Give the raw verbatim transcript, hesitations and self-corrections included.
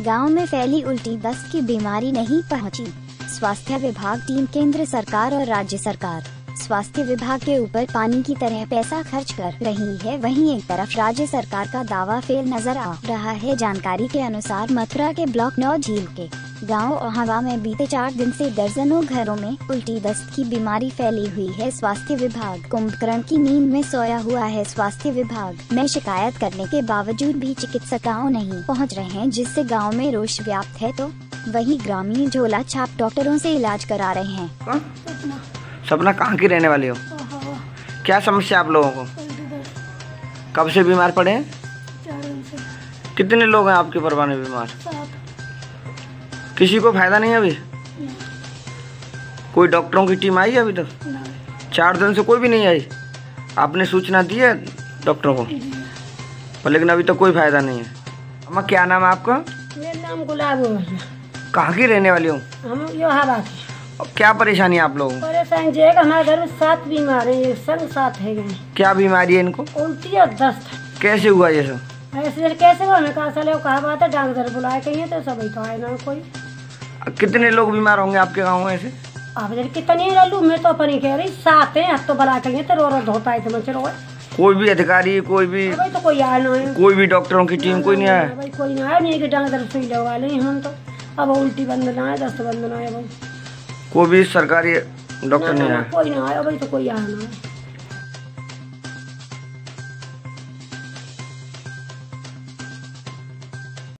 गांव में फैली उल्टी दस्त की बीमारी नहीं पहुंची। स्वास्थ्य विभाग टीम केंद्र सरकार और राज्य सरकार स्वास्थ्य विभाग के ऊपर पानी की तरह पैसा खर्च कर रही है, वहीं एक तरफ राज्य सरकार का दावा फेल नजर आ रहा है। जानकारी के अनुसार मथुरा के ब्लॉक नौ झील के गांव हवा में बीते चार दिन से दर्जनों घरों में उल्टी दस्त की बीमारी फैली हुई है। स्वास्थ्य विभाग कुंभकर्ण की नींद में सोया हुआ है। स्वास्थ्य विभाग में शिकायत करने के बावजूद भी चिकित्सक गाँव नहीं पहुंच रहे हैं, जिससे गांव में रोष व्याप्त है, तो वहीं ग्रामीण झोला छाप डॉक्टरों से इलाज करा रहे हैं। सपना कहाँ की रहने वाली हो? क्या समस्या आप लोगों को? कब से बीमार पड़े हैं? कितने लोग हैं आपके परिवार में बीमार? किसी को फायदा नहीं है अभी? कोई डॉक्टरों की टीम आई है अभी तक? चार दिन से कोई भी नहीं आई। आपने सूचना दी है डॉक्टरों को, पर लेकिन अभी तक कोई फायदा नहीं है। अम्मा क्या नाम है आपका? मेरा नाम गुलाब है। कहाँ की रहने वाली हो? हम यो हवा की। और क्या परेशानी है आप लोगों को? परेशानी जो है कि हमारे घर में सात बीमार हैं, संग साथ है गए। क्या बीमारी है इनको? उल्टी और दस्त। कैसे हुआ ये सब? ऐसे कैसे हुआ? हमें कहा चले कहा बात है, डॉक्टर बुलाए कहीं तो सब तो आए ना कोई। कितने लोग बीमार होंगे आपके गाँव में ऐसे? आप जब कितनी लल्लू मैं तो अपनी कह रही सात हैं, अब तो बुला कहीं तो रो रो धोता है तो चलो। कोई भी अधिकारी, कोई भी भाई तो कोई आया ना है, कोई भी डॉक्टरों की टीम कोई नहीं आया? भाई कोई नहीं आया, नहीं कि डॉक्टर सुई लगवा लें हम तो। अब उल्टी बंद ना है, दस्त बंद ना है, भाई कोई भी सरकारी डॉक्टर नहीं आया? कोई ना आया भाई, तो कोई आया ना है।